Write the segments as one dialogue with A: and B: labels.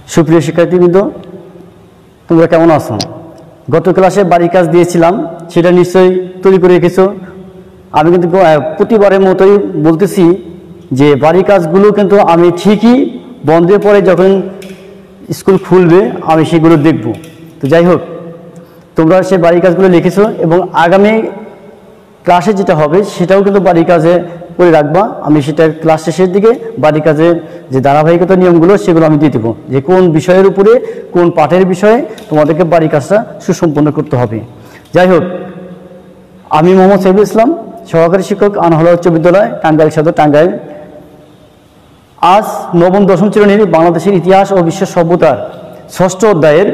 A: সুপ্রিয় শিক্ষার্থীবৃন্দ, তোমরা কেমন আছো? গত ক্লাসে বাড়ির কাজ দিয়েছিলাম, সেটা নিশ্চয়ই তৈরি করে রেখেছো। আমি কিন্তু প্রতিবারের মতোই বলতেছি যে বাড়ির কাজগুলো কিন্তু আমি ঠিকই বন্ধের পরে যখন স্কুল খুলবে আমি সেগুলো দেখব। তো যাই হোক, তোমরা সে বাড়ির কাজগুলো লিখেছো এবং আগামী ক্লাসে যেটা হবে সেটাও কিন্তু বাড়ির কাজে করে রাখবা। আমি সেটা ক্লাস শেষের দিকে বাড়ির কাজের যে ধারাবাহিকতা নিয়মগুলো সেগুলো আমি দিয়ে দেবো, যে কোন বিষয়ের উপরে কোন পাঠের বিষয়ে তোমাদেরকে বাড়ির কাজটা সুসম্পন্ন করতে হবে। যাই হোক, আমি মোহাম্মদ সাইফুল ইসলাম, সহকারী শিক্ষক, আনহাওয়ালা উচ্চ বিদ্যালয়, টাঙ্গাইল সদর, টাঙ্গাইল। আজ নবম দশম শ্রেণীর বাংলাদেশের ইতিহাস ও বিশ্ব সভ্যতার ষষ্ঠ অধ্যায়ের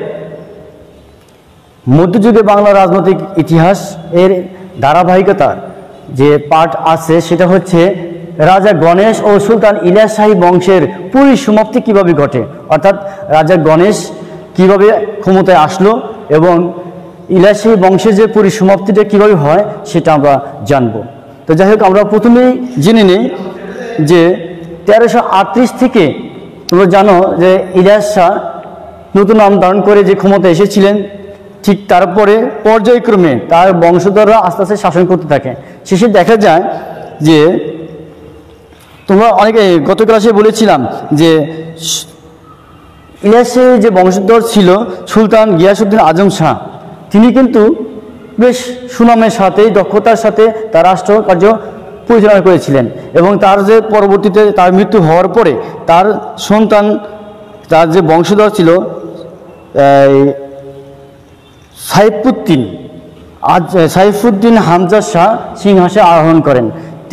A: মধ্যযুগে বাংলা রাজনৈতিক ইতিহাস এর ধারাবাহিকতার যে পাঠ আছে সেটা হচ্ছে রাজা গণেশ ও সুলতান ইলিয়াস শাহী বংশের পরিসমাপ্তি কিভাবে ঘটে, অর্থাৎ রাজা গণেশ কিভাবে ক্ষমতায় আসলো এবং ইলিয়াস শাহী বংশের যে পরিসমাপ্তিটা কিভাবে হয় সেটা আমরা জানব। তো যাই হোক, আমরা প্রথমেই জেনে নিই যে 1338 থেকে তোমরা জানো যে ইলিয়াস শাহ নতুন নাম ধারণ করে যে ক্ষমতায় এসেছিলেন, ঠিক তারপরে পর্যায়ক্রমে তার বংশধররা আস্তে আস্তে শাসন করতে থাকে। শেষে দেখা যায় যে তোমরা অনেকে গত ক্লাসে বলেছিলাম যে ইলিয়াসের যে বংশধর ছিল সুলতান গিয়াসউদ্দিন আজম শাহ, তিনি কিন্তু বেশ সুনামের সাথে দক্ষতার সাথে তার রাষ্ট্র কার্য পরিচালনা করেছিলেন এবং তার যে পরবর্তীতে তার মৃত্যু হওয়ার পরে তার সন্তান, তার যে বংশধর ছিল সাইফুদ্দিন হামজা শাহ সিংহাসনে আরোহণ করেন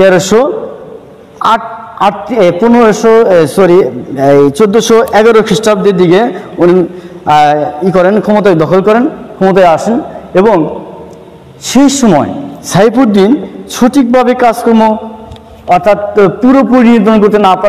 A: 1411 খ্রিস্টাব্দের দিকে উনি ক্ষমতায় দখল করেন, ক্ষমতায় আসেন এবং সেই সময় সাইফুদ্দিন সঠিকভাবে কাজকর্ম অর্থাৎ পুরোপুরি নিয়ন্ত্রণ করতে না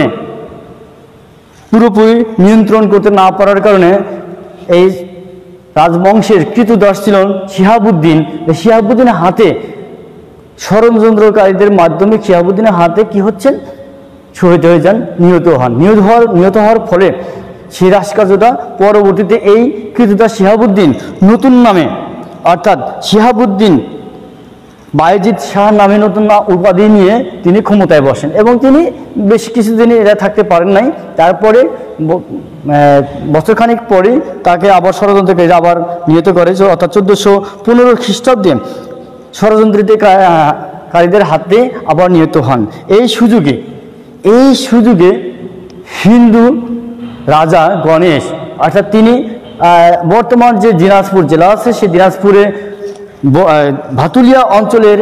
A: পারার কারণে এই রাজবংশের কৃতদাস ছিলেন শিহাবুদ্দিনের হাতে ষড়যন্ত্রকারীদের মাধ্যমে শিহাবুদ্দিনের হাতে কি হচ্ছেন, শহীদ হয়ে যান, নিহত হওয়ার ফলে সেই রাজকার্যটা পরবর্তীতে এই কৃতদাস শিহাবুদ্দিন নতুন নামে অর্থাৎ শিহাবুদ্দিন বায়েজিদ শাহ নামে নতুন উপাধি নিয়ে তিনি ক্ষমতায় বসেন এবং তিনি বেশ কিছুদিন এরা থাকতে পারেন নাই। তারপরে বছরখানিক পরে তাকে আবার ষড়যন্ত্রকারীরা আবার নিহত করে, অর্থাৎ 1415 খ্রিস্টাব্দে ষড়যন্ত্রকারীদের হাতে আবার নিহত হন। এই সুযোগে হিন্দু রাজা গণেশ অর্থাৎ তিনি বর্তমান যে দিনাজপুর জেলা আছে সেই দিনাজপুরে ভাতুলিয়া অঞ্চলের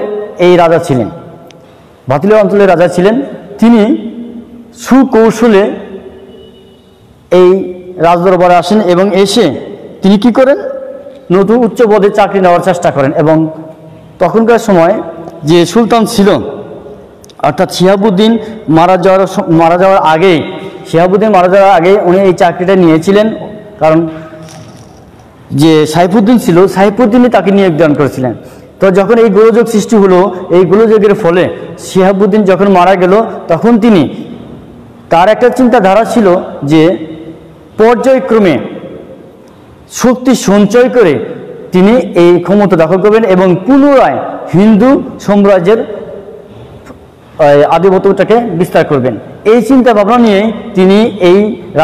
A: রাজা ছিলেন। তিনি সুকৌশলে এই রাজদরবারে আসেন এবং এসে তিনি কি করেন, নতুন উচ্চ পদে চাকরি নেওয়ার চেষ্টা করেন এবং তখনকার সময় যে সুলতান ছিল অর্থাৎ শিহাবুদ্দিন মারা যাওয়ার আগে উনি এই চাকরিটা নিয়েছিলেন, কারণ যে সাইফুদ্দিনই তাকে নিয়োগ দান করেছিলেন। তো যখন এই গোলযোগ সৃষ্টি হলো, এই গোলযোগের ফলে শিহাবুদ্দিন যখন মারা গেল তখন তিনি তার একটা চিন্তাধারা ছিল যে পর্যায়ক্রমে শক্তি সঞ্চয় করে তিনি এই ক্ষমতা দখল করবেন এবং পুনরায় হিন্দু সাম্রাজ্যের আধিপত্যটাকে বিস্তার করবেন। এই চিন্তা ভাবনা নিয়ে তিনি এই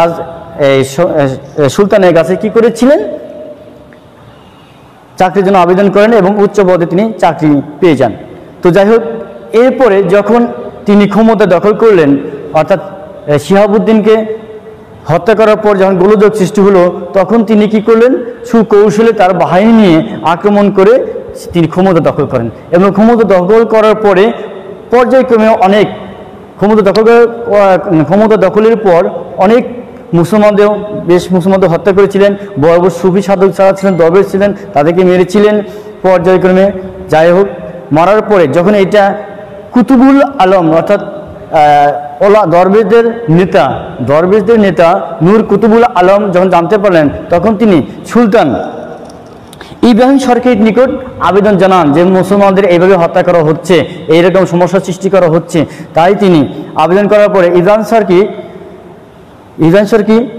A: সুলতানের কাছে কি করেছিলেন, চাকরির জন্য আবেদন করেন এবং উচ্চ পদে তিনি চাকরি পেয়ে যান। তো যাই হোক, এরপরে যখন তিনি ক্ষমতা দখল করলেন অর্থাৎ শিহাবুদ্দিনকে হত্যা করার পর যখন গোলযোগ সৃষ্টি হলো তখন তিনি কি করলেন, সুকৌশলে তার বাহিনী নিয়ে আক্রমণ করে তিনি ক্ষমতা দখল করেন এবং ক্ষমতা দখল করার পরে পর্যায়ক্রমে অনেক ক্ষমতা দখলের পর অনেক মুসলমানদের হত্যা করেছিলেন। বড় বড় সুফি সাধক যারা ছিলেন, দরবেশ ছিলেন, তাদেরকে মেরেছিলেন পর্যায়ক্রমে। যাই হোক, মারার পরে যখন এটা কুতুবুল আলম অর্থাৎ দরবেশদের নেতা নূর কুতুবুল আলম যখন জানতে পারলেন তখন তিনি সুলতান ইব্রাহিম সরকারের নিকট আবেদন জানান যে মুসলমানদের এইভাবে হত্যা করা হচ্ছে, এইরকম সমস্যার সৃষ্টি করা হচ্ছে। তাই তিনি আবেদন করার পরে ইব্রাহিম সরকি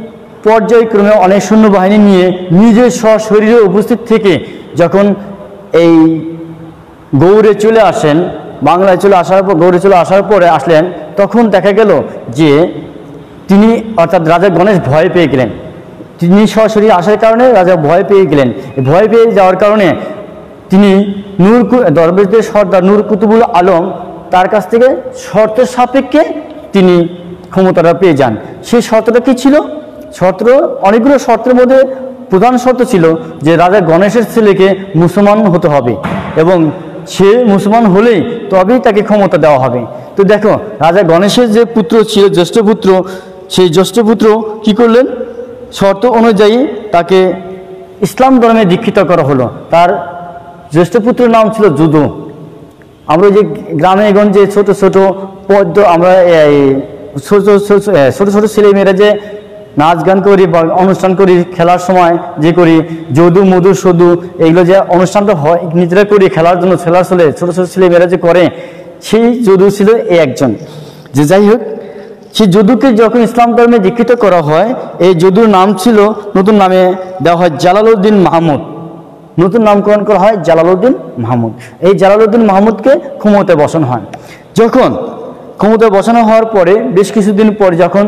A: পর্যায়ক্রমে অনেক সৈন্যবাহিনী নিয়ে নিজের সশরীরে উপস্থিত থেকে যখন এই গৌড়ে চলে আসেন, বাংলায় চলে আসার পর গৌড়ে চলে আসার পরে আসলেন, তখন দেখা গেল যে তিনি অর্থাৎ রাজা গণেশ ভয় পেয়ে গেলেন। তিনি সরাসরি আসার কারণে রাজা ভয় পেয়ে গেলেন। ভয় পেয়ে যাওয়ার কারণে তিনি দরবেশদের সর্দার নূর কুতুবুল আলম তার কাছ থেকে শর্তের সাপেক্ষে তিনি ক্ষমতাটা পেয়ে যান। সেই শর্তটা কি ছিল? শর্ত অনেকগুলো শর্তের মধ্যে প্রধান শর্ত ছিল যে রাজা গণেশের ছেলেকে মুসলমান হতে হবে এবং সে মুসলমান হলেই তবেই তাকে ক্ষমতা দেওয়া হবে। তো দেখো, রাজা গণেশের যে পুত্র ছিল, জ্যেষ্ঠ পুত্র, সেই জ্যেষ্ঠ পুত্র কি করলেন? শর্ত অনুযায়ী তাকে ইসলাম ধর্মে দীক্ষিত করা হলো। তার জ্যেষ্ঠ পুত্রের নাম ছিল যদু। আমরা যে গ্রামে গঞ্জে ছোট ছোট পদ্ম, আমরা ছোট ছোট ছেলেমেয়েরা যে নাচ গান করি বা অনুষ্ঠান করি, খেলার সময় যে করি যদু মধু সদু, এগুলো যে অনুষ্ঠানটা হয় নিজেরা করি খেলার জন্য, খেলার চলে ছোট ছোট ছেলেমেয়েরা যে করে, সেই যদু ছিল এই একজন। যে যাই হোক, সেই যদুকে যখন ইসলাম ধর্মে দীক্ষিত করা হয়, এই যদুর নাম ছিল, নতুন নামে দেওয়া হয় জালালউদ্দিন মাহমুদ। নতুন নামকরণ করা হয় জালালউদ্দিন মাহমুদ। এই জালালউদ্দিন মাহমুদকে ক্ষমতায় বসানো হয়। যখন ক্ষমতায় বসানো হওয়ার পরে বেশ কিছুদিন পর যখন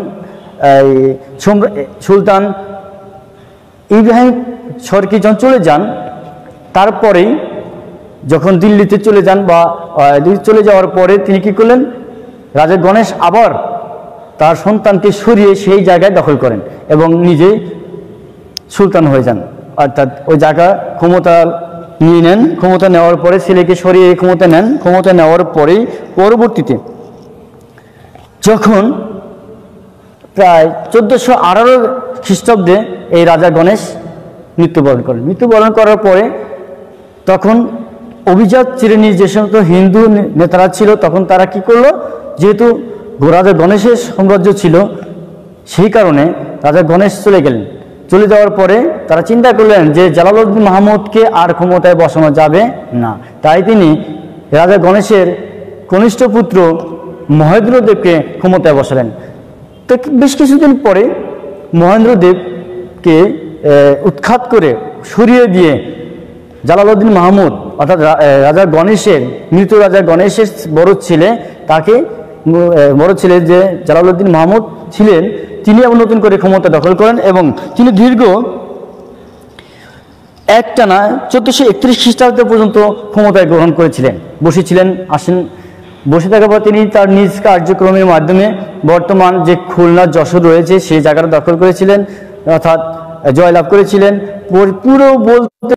A: সুলতান ইব্রাহিম শর্কি যখন চলে যান, তারপরেই যখন দিল্লিতে চলে যান বা চলে যাওয়ার পরে তিনি কি করলেন? রাজা গণেশ আবার তার সন্তানকে সরিয়ে সেই জায়গায় দখল করেন এবং নিজেই সুলতান হয়ে যান। অর্থাৎ ওই জায়গা ক্ষমতা নিয়ে নেন। ক্ষমতা নেওয়ার পরে ছেলেকে সরিয়ে ক্ষমতা নেন। ক্ষমতা নেওয়ার পরেই পরবর্তীতে যখন প্রায় 1418 খ্রিস্টাব্দে এই রাজা গণেশ মৃত্যুবরণ করেন। মৃত্যুবরণ করার পরে তখন অভিজাত শ্রেণীর যে সমস্ত হিন্দু নেতারা ছিল, তখন তারা কি করলো? যেহেতু রাজা গণেশের সাম্রাজ্য ছিল, সেই কারণে রাজা গণেশ চলে গেলেন। চলে যাওয়ার পরে তারা চিন্তা করলেন যে জালালউদ্দিন মাহমুদকে আর ক্ষমতায় বসানো যাবে না। তাই তিনি রাজা গণেশের কনিষ্ঠ পুত্র মহেন্দ্রদেবকে ক্ষমতায় বসালেন। তো বেশ কিছুদিন পরে মহেন্দ্রদেবকে উৎখাত করে সরিয়ে দিয়ে জালালউদ্দিন মাহমুদ অর্থাৎ রাজা গণেশের, মৃত রাজা গণেশের বড় ছেলে, তাকে বড় ছেলে যে জালালউদ্দিন মাহমুদ ছিলেন, তিনি আবার নতুন করে ক্ষমতা দখল করেন এবং তিনি দীর্ঘ একটানা 1431 খ্রিস্টাব্দ পর্যন্ত ক্ষমতায় গ্রহণ করেছিলেন, বসেছিলেন। বসে থাকার পর তিনি তার নিজ কার্যক্রমের মাধ্যমে বর্তমান যে খুলনা যশোর রয়েছে সেই জায়গাটা দখল করেছিলেন, অর্থাৎ জয়লাভ করেছিলেন। পুরো বলতে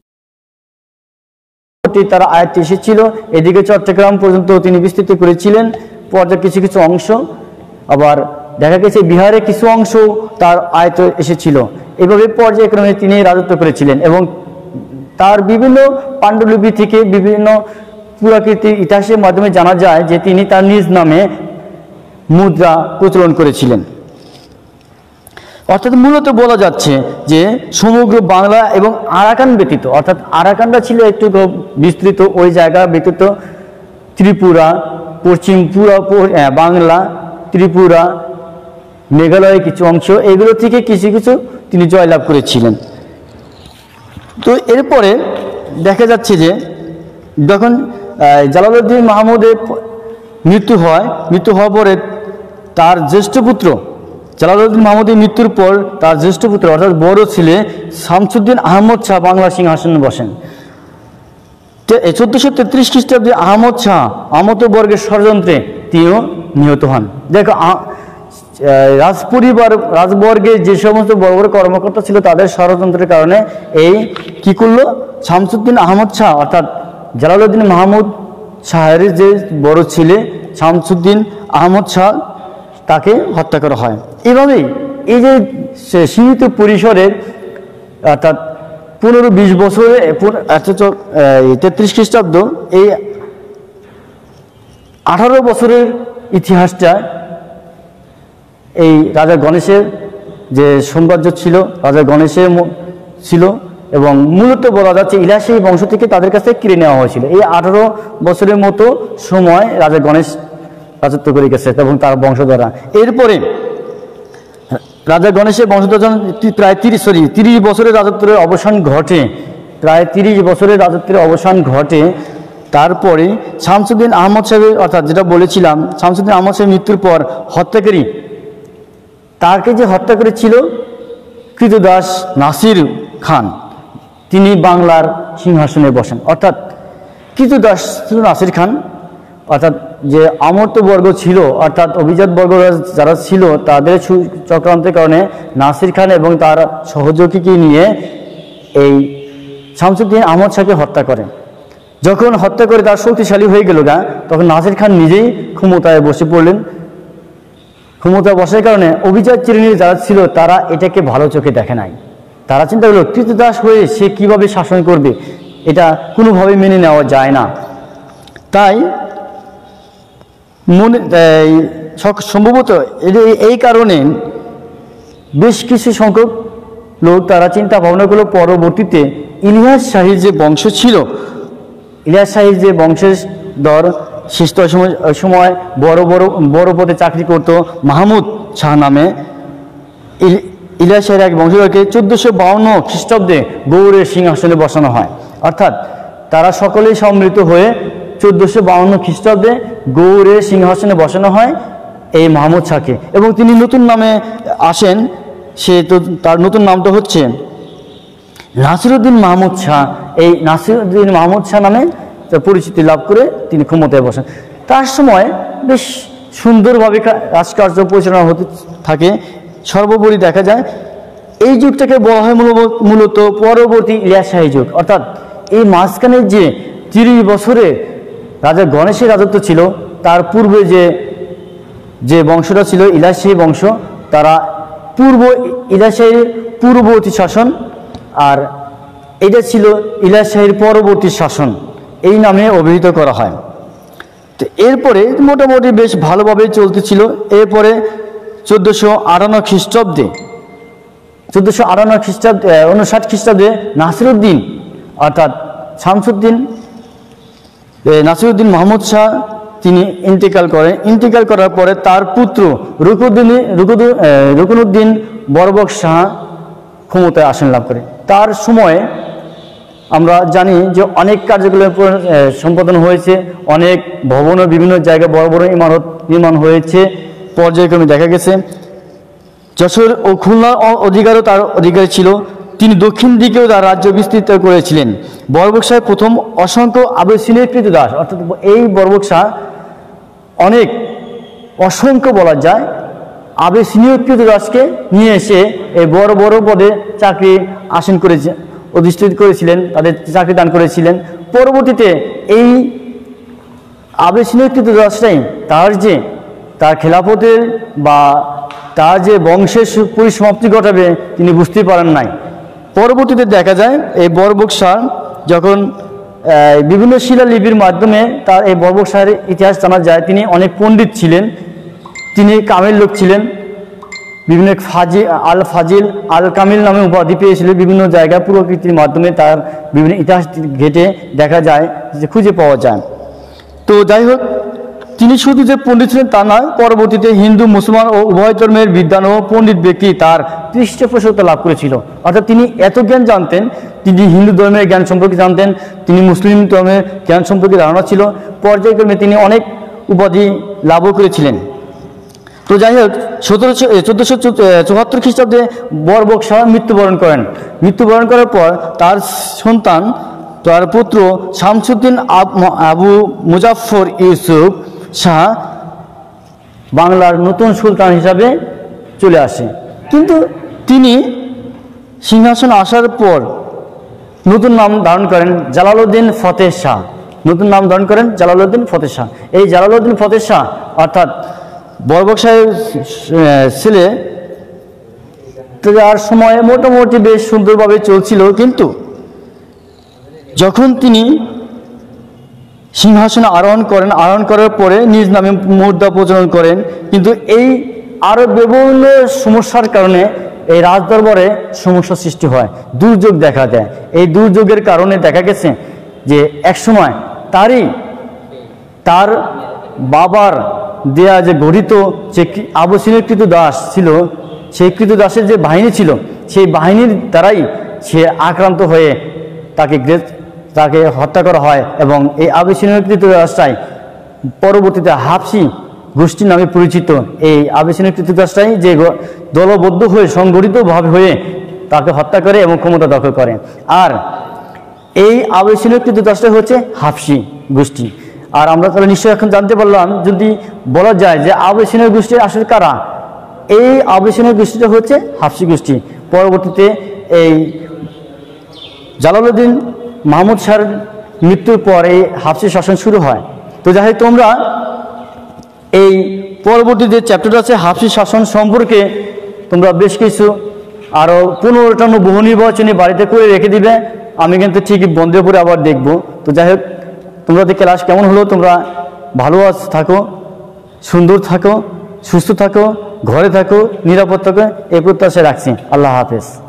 A: তার আয়ত্তে এসেছিল। এদিকে চট্টগ্রাম পর্যন্ত তিনি বিস্তৃত করেছিলেন পর্যায়ে কিছু কিছু অংশ। আবার দেখা গেছে বিহারে কিছু অংশ তার আয়ত্তে এসেছিল। এভাবে পর্যায়ক্রমে তিনি রাজত্ব করেছিলেন এবং তার বিভিন্ন পাণ্ডুলিপি থেকে বিভিন্ন পুরাকীর্তির ইতিহাসের মাধ্যমে জানা যায় যে তিনি তার নিজ নামে মুদ্রা প্রচলন করেছিলেন। অর্থাৎ মূলত বলা যাচ্ছে যে সমগ্র বাংলা এবং আরাকান ব্যতীত, অর্থাৎ আরাকানটা ছিল একটু বিস্তৃত, ওই জায়গা ব্যতীত ত্রিপুরা, পশ্চিম বাংলা, ত্রিপুরা, মেঘালয়ের কিছু অংশ, এগুলো থেকে কিছু কিছু তিনি জয়লাভ করেছিলেন। তো এরপরে দেখা যাচ্ছে যে যখন জালালউদ্দিন মাহমুদের মৃত্যু হওয়ার পরে তার জ্যেষ্ঠ পুত্র, জালালউদ্দিন মাহমুদের মৃত্যুর পর তার জ্যেষ্ঠ পুত্র অর্থাৎ বড় ছেলে শামসুদ্দিন আহমদ শাহ বাংলা সিংহাসনে বসেন। 1433 খ্রিস্টাব্দে আহমদ শাহ আমতবর্গের ষড়যন্ত্রে তিনিও নিহত হন। দেখো, রাজবর্গের যে সমস্ত বড় বড় কর্মকর্তা ছিল তাদের ষড়যন্ত্রের কারণে এই কি করলো? শামসুদ্দিন আহমদ শাহ অর্থাৎ জালালউদ্দিন মাহমুদ শাহের যে বড় ছেলে শামসুদ্দিন আহমদ শাহ, তাকে হত্যা করা হয়। এভাবেই এই যে সীমিত পরিসরের অর্থাৎ 15-20 বছরে 33 খ্রিস্টাব্দ, এই 18 বছরের ইতিহাসটা এই রাজা গণেশের যে সাম্রাজ্য ছিল, রাজা গণেশের ছিল এবং মূলত বলা যাচ্ছে ইলাহি বংশ থেকে তাদের কাছে কিনে নেওয়া হয়েছিল। এই 18 বছরের মতো সময় রাজা গণেশ রাজত্ব করে গেছে এবং তার বংশধররা। এরপরে রাজা গণেশের বংশধর প্রায় 30 বছরের রাজত্বের অবসান ঘটে, প্রায় 30 বছরের রাজত্বের অবসান ঘটে। তারপরে শামসুদ্দিন আহমদ সাহেবের, অর্থাৎ যেটা বলেছিলাম, শামসুদ্দিন আহমদ সাহেবের মৃত্যুর পর হত্যাকারী, তাকে যে হত্যা করেছিল কৃতদাস নাসির খান, তিনি বাংলার সিংহাসনে বসেন। অর্থাৎ কৃতদাস নাসির খান, অর্থাৎ যে আমর্তবর্গ ছিল, অর্থাৎ অভিজাত বর্গ যারা ছিল, তাদের চক্রান্তের কারণে নাসির খান এবং তার সহযোগীকে নিয়ে এই শামসুদ্দিন আহমদ শাহকে হত্যা করেন। যখন হত্যা করে তার শক্তিশালী হয়ে গেল তখন নাসির খান নিজেই ক্ষমতায় বসে পড়লেন। ক্ষমতায় বসার কারণে অভিজাত শ্রেণীর যারা ছিল তারা এটাকে ভালো চোখে দেখে নাই। তারা চিন্তা করলো কৃতদাস হয়ে সে কিভাবে শাসন করবে, এটা কোনোভাবে মেনে নেওয়া যায় না। তাই সম্ভবত এই কারণে বেশ কিছু সংখ্যক লোক তারা চিন্তা ভাবনা করলো পরবর্তীতে ইলিয়াস শাহীর যে বংশ ছিল, ইলিয়াস শাহীর যে বংশের দর শেষ সময় বড় পদে চাকরি করত মাহমুদ শাহ নামে ইলিয়াস শাহীর এক বংশধরকে 1452 খ্রিস্টাব্দে গৌড়ের সিংহাসনে বসানো হয়। অর্থাৎ তারা সকলেই সম্মিলিত হয়ে 1452 খ্রিস্টাব্দে গৌড়ের সিংহাসনে বসানো হয় এই মাহমুদ শাহকে, এবং তিনি নতুন নামে আসেন। তার নতুন নামটা হচ্ছে নাসিরউদ্দিন মাহমুদ শাহ। এই নাসিরউদ্দিন মাহমুদ শাহ নামে পরিচিতি লাভ করে তিনি ক্ষমতায় বসেন। তার সময় বেশ সুন্দরভাবে রাজকার্য পরিচালনা হতে থাকে। সর্বোপরি দেখা যায় এই যুগটাকে বলা হয় মূলত পরবর্তী ইলিয়াস শাহী যুগ। অর্থাৎ এই মাঝখানে যে 30 বছরে রাজা গণেশের রাজত্ব ছিল, তার পূর্বে যে বংশটা ছিল ইলিয়াস শাহী বংশ, তারা ইলিয়াস শাহীর পূর্ববর্তী শাসন, আর এটা ছিল ইলিয়াস শাহীর পরবর্তী শাসন, এই নামে অভিহিত করা হয়। তো এরপরে মোটামুটি বেশ ভালোভাবে চলতেছিল। এরপরে 1458 খ্রিস্টাব্দে 59 খ্রিস্টাব্দে নাসিরউদ্দিন, অর্থাৎ নাসিরউদ্দিন মাহমুদ শাহ তিনি ইন্তেকাল করেন। ইন্তেকাল করার পরে তার পুত্র রুকনউদ্দিন বরবক শাহ ক্ষমতায় আসন লাভ করে। তার সময়ে আমরা জানি যে অনেক কার্যকলাপ সম্পাদন হয়েছে, অনেক ভবন, বিভিন্ন জায়গায় বড় বড় ইমারত নির্মাণ হয়েছে। পর্যায়ক্রমে দেখা গেছে যশোর ও খুলনার অধিকারও তার অধিকারী ছিল। তিনি দক্ষিণ দিকেও তার রাজ্য বিস্তৃত করেছিলেন। বরবক শাহ প্রথম অসংখ্য আবেসিনীয় কৃতদাস, অর্থাৎ এই বরবক শাহ অসংখ্য বলা যায় আবেসিনীয় কৃতদাসকে নিয়ে এসে এই বড় বড় পদে চাকরি আসীন অধিষ্ঠিত করেছিলেন, তাদের চাকরি দান করেছিলেন। পরবর্তীতে এই আবেসিনীয় কৃতদাসটাই তার খেলাফতের বা তার যে বংশের পরিসমাপ্তি ঘটাবে তিনি বুঝতে পারেন নাই। পরবর্তীতে দেখা যায় এই বরবক শাহ যখন বিভিন্ন শিলালিপির মাধ্যমে তার এই বরবক শাহের ইতিহাস জানা যায়, তিনি অনেক পণ্ডিত ছিলেন, তিনি কামেল লোক ছিলেন। বিভিন্ন ফাজিল আল কামিল নামে উপাধি পেয়েছিলেন। বিভিন্ন জায়গায় পুরাকীর্তির মাধ্যমে তার বিভিন্ন ইতিহাস ঘেটে দেখা যায়, যে খুঁজে পাওয়া যায়। তো যাই হোক, তিনি শুধু যে পণ্ডিত ছিলেন তা নয়, পরবর্তীতে হিন্দু মুসলমান ও উভয় ধর্মের বিদ্বান ও পণ্ডিত ব্যক্তি তার পৃষ্ঠপোষকতা লাভ করেছিল। অর্থাৎ তিনি এত জ্ঞান জানতেন, তিনি হিন্দু ধর্মের জ্ঞান সম্পর্কে জানতেন, তিনি মুসলিম ধর্মের জ্ঞান সম্পর্কে ধারণা ছিল। পর্যায়ক্রমে তিনি অনেক উপাধি লাভও করেছিলেন। তো যাই হোক, 1474 খ্রিস্টাব্দে বরবক শাহ মৃত্যুবরণ করেন। মৃত্যুবরণ করার পর তার সন্তান, তার পুত্র শামসুদ্দিন আবু মুজাফফর ইউসুফ শাহ বাংলার নতুন সুলতান হিসাবে চলে আসে। কিন্তু তিনি সিংহাসন আসার পর নতুন নাম ধারণ করেন জালালউদ্দিন ফতেহ শাহ। নতুন নাম ধারণ করেন জালালউদ্দিন ফতেহ শাহ। এই জালালউদ্দিন ফতেহ শাহ অর্থাৎ বরবক শাহের ছেলে, তার সময় মোটামুটি বেশ সুন্দরভাবে চলছিল। কিন্তু যখন তিনি সিংহাসনে আরোহণ করার পরে নিজ নামে মুদ্রা প্রচলন করেন, কিন্তু এই আরও বিভিন্ন সমস্যার কারণে এই রাজদরবারে সমস্যা সৃষ্টি হয়, দুর্যোগ দেখা দেয়। এই দুর্যোগের কারণে দেখা গেছে যে একসময় তার বাবার দেয়া যে গঠিত যে আবশ্যিকৃত দাস ছিল, সেই কৃতদাসের যে বাহিনী ছিল সেই বাহিনীর দ্বারাই সে আক্রান্ত হয়ে তাকে হত্যা করা হয় এবং এই আবিসিনীয় কৃতদাসটাই পরবর্তীতে হাবশী গোষ্ঠী নামে পরিচিত। এই আবিসিনীয় কৃতদাসটাই যে দলবদ্ধ হয়ে সংগঠিতভাবে হয়ে তাকে হত্যা করে এবং ক্ষমতা দখল করে। আর এই আবিসিনীয় কৃতদাসটাই হচ্ছে হাবশী গোষ্ঠী। আর আমরা তাহলে নিশ্চয়ই এখন জানতে পারলাম, যদি বলা যায় যে আবিসিনীয় গোষ্ঠী আসলে কারা, এই আবিসিনীয় গোষ্ঠীটা হচ্ছে হাবশী গোষ্ঠী। পরবর্তীতে এই জালালউদ্দিন মাহমুদ শাহর মৃত্যুর পর এই হাবশী শাসন শুরু হয়। তো যাই হোক, তোমরা এই পরবর্তী যে চ্যাপ্টারটা আছে হাবশী শাসন সম্পর্কে তোমরা বেশ কিছু আরও 15টা বহু নির্বাচনী বাড়িতে করে রেখে দিবে। আমি কিন্তু ঠিকই বন্ধ করে আবার দেখব। তো যাই হোক, তোমাদের ক্লাস কেমন হলো? তোমরা ভালো থাকো, সুন্দর থাকো, সুস্থ থাকো, ঘরে থাকো, নিরাপদ থাকো, এই প্রত্যাশা রাখছি। আল্লাহ হাফেজ।